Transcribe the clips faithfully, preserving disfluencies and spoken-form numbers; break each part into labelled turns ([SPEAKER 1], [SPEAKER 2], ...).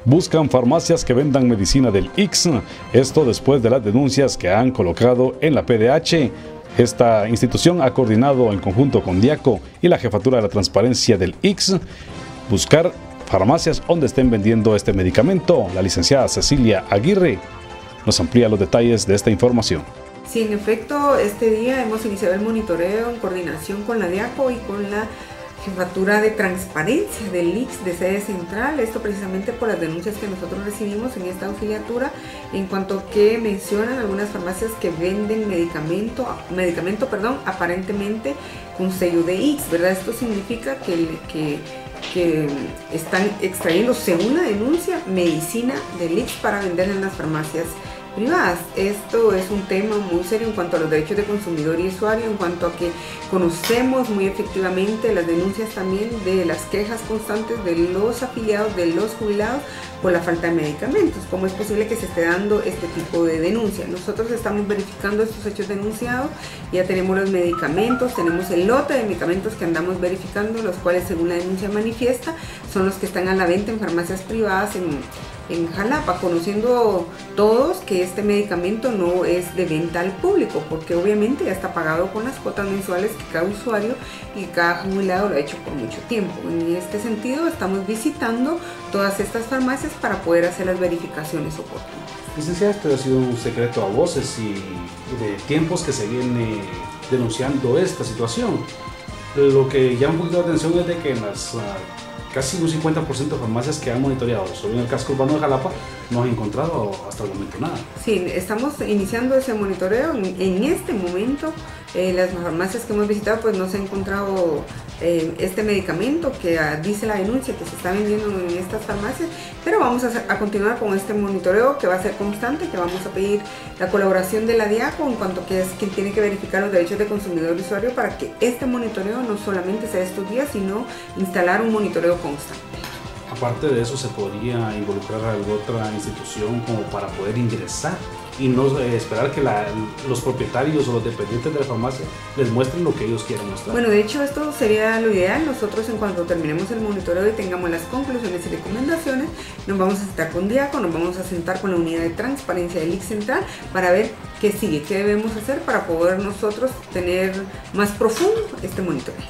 [SPEAKER 1] buscan farmacias que vendan medicina del I X. Esto después de las denuncias que han colocado en la P D H. Esta institución ha coordinado en conjunto con Diaco y la Jefatura de la Transparencia del I X buscar farmacias donde estén vendiendo este medicamento. La licenciada Cecilia Aguirre nos amplía los detalles de esta información.
[SPEAKER 2] Sí, en efecto, este día hemos iniciado el monitoreo en coordinación con la Diaco y con la Jefatura de Transparencia del I X de sede central, esto precisamente por las denuncias que nosotros recibimos en esta auxiliatura en cuanto que mencionan algunas farmacias que venden medicamento, medicamento perdón, aparentemente con sello de I X, ¿verdad? Esto significa que, que, que están extrayendo, según la denuncia, medicina del I X para vender en las farmacias privadas. Esto es un tema muy serio en cuanto a los derechos de consumidor y usuario, en cuanto a que conocemos muy efectivamente las denuncias también de las quejas constantes de los afiliados, de los jubilados, por la falta de medicamentos. ¿Cómo es posible que se esté dando este tipo de denuncia? Nosotros estamos verificando estos hechos denunciados, ya tenemos los medicamentos, tenemos el lote de medicamentos que andamos verificando, los cuales según la denuncia manifiesta son los que están a la venta en farmacias privadas en en Jalapa, conociendo todos que este medicamento no es de venta al público, porque obviamente ya está pagado con las cuotas mensuales que cada usuario y cada jubilado lo ha hecho por mucho tiempo. En este sentido, estamos visitando todas estas farmacias para poder hacer las verificaciones oportunas.
[SPEAKER 3] Licenciada, esto ha sido un secreto a voces y de tiempos que se viene denunciando esta situación. Lo que llama un poquito la atención es de que en las uh, casi un cincuenta por ciento de farmacias que han monitoreado sobre el casco urbano de Jalapa no han encontrado hasta el momento nada.
[SPEAKER 2] Sí, estamos iniciando ese monitoreo. En este momento, eh, las farmacias que hemos visitado pues no se ha encontrado eh, este medicamento que uh, dice la denuncia que se está vendiendo en estas farmacias, pero vamos a, a continuar con este monitoreo que va a ser constante, que vamos a pedir la colaboración de la Diaco en cuanto que es quien tiene que verificar los derechos de consumidor y usuario para que este monitoreo no solamente sea estos días, sino instalar un monitoreo constante.
[SPEAKER 3] Aparte de eso, ¿se podría involucrar a alguna otra institución como para poder ingresar y no eh, esperar que la, los propietarios o los dependientes de la farmacia les muestren lo que ellos quieran mostrar?
[SPEAKER 2] Bueno, de hecho esto sería lo ideal. Nosotros en cuanto terminemos el monitoreo y tengamos las conclusiones y recomendaciones, nos vamos a sentar con Diaco, nos vamos a sentar con la unidad de transparencia del I X central para ver qué sigue, qué debemos hacer para poder nosotros tener más profundo este monitoreo.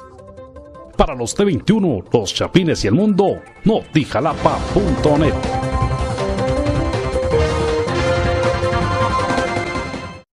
[SPEAKER 1] Para los T veintiuno, los Chapines y el mundo, Notijalapa punto net.